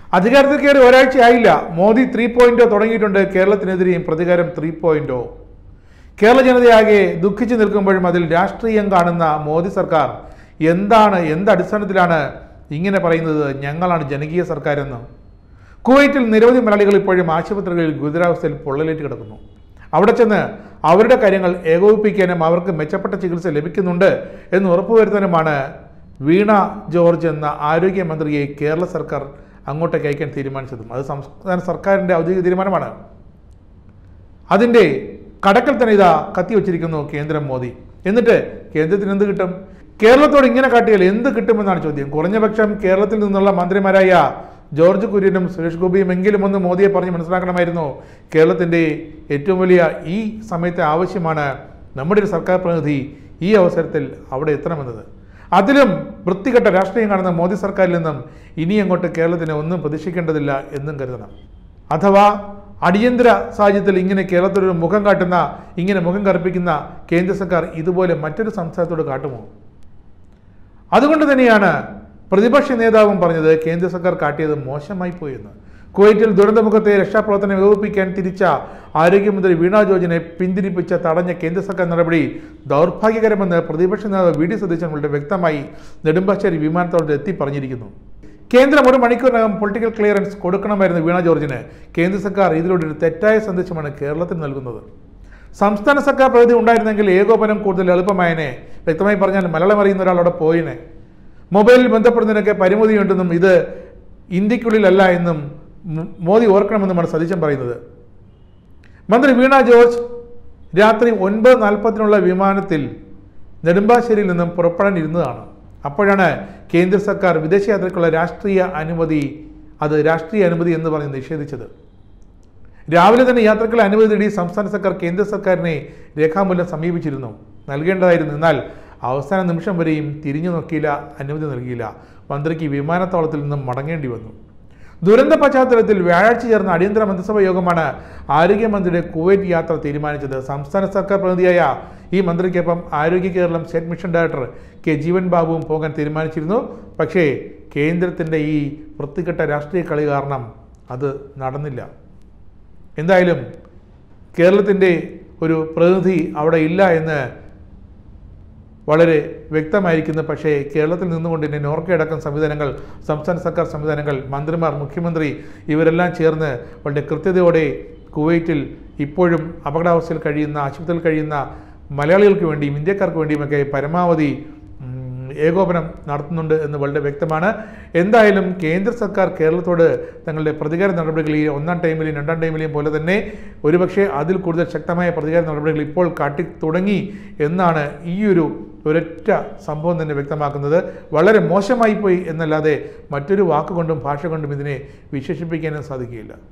അധികാരത്തിൽ കയറി ഒരാഴ്ചയായില്ല, മോദി 3.0 തുടങ്ങിയിട്ടുണ്ട്. കേരളത്തിനെതിരെയും പ്രതികാരം 3.0. കേരള ജനതയാകെ ദുഃഖിച്ചു നിൽക്കുമ്പോഴും അതിൽ രാഷ്ട്രീയം കാണുന്ന മോദി സർക്കാർ എന്തടിസ്ഥാനത്തിലാണ് ഇങ്ങനെ പറയുന്നത്? ഞങ്ങളാണ് ജനകീയ സർക്കാരെന്ന്. കുവൈറ്റിൽ നിരവധി മലയാളികൾ ഇപ്പോഴും ആശുപത്രികളിൽ ഗുരുതരാവസ്ഥയിൽ പൊള്ളലേറ്റ് കിടക്കുന്നു. അവിടെ ചെന്ന് അവരുടെ കാര്യങ്ങൾ ഏകോപിപ്പിക്കാനും അവർക്ക് മെച്ചപ്പെട്ട ചികിത്സ ലഭിക്കുന്നുണ്ട് എന്ന് ഉറപ്പുവരുത്താനുമാണ് വീണ ജോർജ് എന്ന ആരോഗ്യമന്ത്രിയെ കേരള സർക്കാർ അങ്ങോട്ടേക്ക് അയക്കാൻ തീരുമാനിച്ചതും. അത് സംസ്ഥാന സർക്കാരിൻ്റെ ഔദ്യോഗിക തീരുമാനമാണ്. അതിൻ്റെ കടക്കൽ തന്നെ ഇതാ കത്തിവച്ചിരിക്കുന്നു കേന്ദ്രം മോദി. എന്നിട്ട് കേന്ദ്രത്തിന് എന്ത് കിട്ടും? കേരളത്തോട് ഇങ്ങനെ കാട്ടിയാൽ എന്ത് കിട്ടുമെന്നാണ് ചോദ്യം. കുറഞ്ഞപക്ഷം കേരളത്തിൽ നിന്നുള്ള മന്ത്രിമാരായ ജോർജ് കുര്യനും സുരേഷ് ഗോപിയും എങ്കിലും ഒന്ന് മോദിയെ പറഞ്ഞ് മനസ്സിലാക്കണമായിരുന്നു. കേരളത്തിൻ്റെ ഏറ്റവും വലിയ ഈ സമയത്തെ ആവശ്യമാണ് നമ്മുടെ ഒരു സർക്കാർ പ്രതിനിധി ഈ അവസരത്തിൽ അവിടെ എത്തണമെന്നത്. അതിലും വൃത്തികെട്ട രാഷ്ട്രീയം കാണുന്ന മോദി സർക്കാരിൽ നിന്നും ഇനി അങ്ങോട്ട് കേരളത്തിന് ഒന്നും പ്രതീക്ഷിക്കേണ്ടതില്ല എന്നും കരുതണം. അഥവാ അടിയന്തര സാഹചര്യത്തിൽ ഇങ്ങനെ കേരളത്തിലൊരു മുഖം കാട്ടുന്ന, ഇങ്ങനെ മുഖം കറുപ്പിക്കുന്ന കേന്ദ്ര സർക്കാർ ഇതുപോലെ മറ്റൊരു സംസ്ഥാനത്തോട് കാട്ടുമോ? അതുകൊണ്ട് തന്നെയാണ് പ്രതിപക്ഷ നേതാവും പറഞ്ഞത് കേന്ദ്ര സർക്കാർ കാട്ടിയത് മോശമായി പോയെന്ന്. കുവൈറ്റിൽ ദുരന്തമുഖത്തെ രക്ഷാപ്രവർത്തനം ഏകോപിപ്പിക്കാൻ തിരിച്ച ആരോഗ്യമന്ത്രി വീണ ജോർജിനെ പിന്തിരിപ്പിച്ച തടഞ്ഞ കേന്ദ്ര സർക്കാർ നടപടി ദൗർഭാഗ്യകരമെന്ന് പ്രതിപക്ഷ നേതാവ് വി ഡി സതീശൻ വളരെ വ്യക്തമായി നെടുമ്പാശ്ശേരി വിമാനത്താവളത്തിൽ എത്തി പറഞ്ഞിരിക്കുന്നു. കേന്ദ്രം 1 മണിക്കൂറിനകം പൊളിറ്റിക്കൽ ക്ലിയറൻസ് കൊടുക്കണമായിരുന്നു വീണ ജോർജിന്. കേന്ദ്ര സർക്കാർ ഇതിലൂടെ ഒരു തെറ്റായ സന്ദേശമാണ് കേരളത്തിന് നൽകുന്നത്. സംസ്ഥാന സർക്കാർ പ്രതിനിധി ഉണ്ടായിരുന്നെങ്കിൽ ഏകോപനം കൂടുതൽ എളുപ്പമായനെ. വ്യക്തമായി പറഞ്ഞാൽ മലയാളം അറിയുന്ന ഒരാളവിടെ പോയിനെ. മൊബൈലിൽ ബന്ധപ്പെടുന്നതിനൊക്കെ പരിമിതിയുണ്ടെന്നും ഇത് ഇന്ത്യക്കുള്ളിലല്ല എന്നും മോദി ഓർക്കണമെന്നുമാണ് സതീശൻ പറയുന്നത്. മന്ത്രി വീണ ജോർജ് രാത്രി 9:40-നുള്ള വിമാനത്തിൽ നെടുമ്പാശ്ശേരിയിൽ നിന്നും പുറപ്പെടാനിരുന്നതാണ്. അപ്പോഴാണ് കേന്ദ്ര സർക്കാർ വിദേശയാത്രയ്ക്കുള്ള രാഷ്ട്രീയ അനുമതി എന്ന് പറഞ്ഞ് നിഷേധിച്ചത്. രാവിലെ തന്നെ യാത്രക്കുള്ള അനുമതി നേടി സംസ്ഥാന സർക്കാർ കേന്ദ്ര സർക്കാരിനെ രേഖാമൂലം സമീപിച്ചിരുന്നു, നൽകേണ്ടതായിരുന്നു. എന്നാൽ അവസാന നിമിഷം വരെയും തിരിഞ്ഞു നോക്കിയില്ല, അനുമതി നൽകിയില്ല. മന്ത്രിക്ക് വിമാനത്താവളത്തിൽ നിന്നും മടങ്ങേണ്ടി വന്നു. ദുരന്ത പശ്ചാത്തലത്തിൽ വ്യാഴാഴ്ച ചേർന്ന അടിയന്തര മന്ത്രിസഭാ യോഗമാണ് ആരോഗ്യമന്ത്രിയുടെ കുവൈറ്റ് യാത്ര തീരുമാനിച്ചത്. സംസ്ഥാന സർക്കാർ പ്രതിനിധിയായ ഈ മന്ത്രിക്കൊപ്പം Arogya Keralam state mission director K Jeevan ബാബുവും പോകാൻ തീരുമാനിച്ചിരുന്നു. പക്ഷേ കേന്ദ്രത്തിൻ്റെ ഈ വൃത്തികെട്ട രാഷ്ട്രീയ കളി കാരണം അത് നടന്നില്ല. എന്തായാലും കേരളത്തിൻ്റെ ഒരു പ്രതിനിധി അവിടെ ഇല്ല എന്ന് വളരെ വ്യക്തമായിരിക്കുന്നു. പക്ഷേ കേരളത്തിൽ നിന്നുകൊണ്ട് തന്നെ നോർക്കയടക്കം സംവിധാനങ്ങൾ, സംസ്ഥാന സർക്കാർ സംവിധാനങ്ങൾ, മന്ത്രിമാർ, മുഖ്യമന്ത്രി ഇവരെല്ലാം ചേർന്ന് വളരെ കൃത്യതയോടെ കുവൈറ്റിൽ ഇപ്പോഴും അപകടാവസ്ഥയിൽ കഴിയുന്ന, ആശുപത്രിയിൽ കഴിയുന്ന മലയാളികൾക്ക് വേണ്ടിയും ഇന്ത്യക്കാർക്ക് വേണ്ടിയുമൊക്കെ പരമാവധി ഏകോപനം നടത്തുന്നുണ്ട് എന്ന് വളരെ വ്യക്തമാണ്. എന്തായാലും കേന്ദ്ര സർക്കാർ കേരളത്തോട് തങ്ങളുടെ പ്രതികാര നടപടികൾ ഈ 1ാം ടൈമിലെയും 2ാം ടൈമിലെയും പോലെ തന്നെ ഒരുപക്ഷെ അതിൽ കൂടുതൽ ശക്തമായ പ്രതികാര നടപടികൾ ഇപ്പോൾ കാട്ടി തുടങ്ങി എന്നാണ് ഈ ഒരൊറ്റ സംഭവം തന്നെ വ്യക്തമാക്കുന്നത്. വളരെ മോശമായി പോയി എന്നല്ലാതെ മറ്റൊരു വാക്കുകൊണ്ടും ഭാഷ കൊണ്ടും ഇതിനെ വിശേഷിപ്പിക്കാനും സാധിക്കുകയില്ല.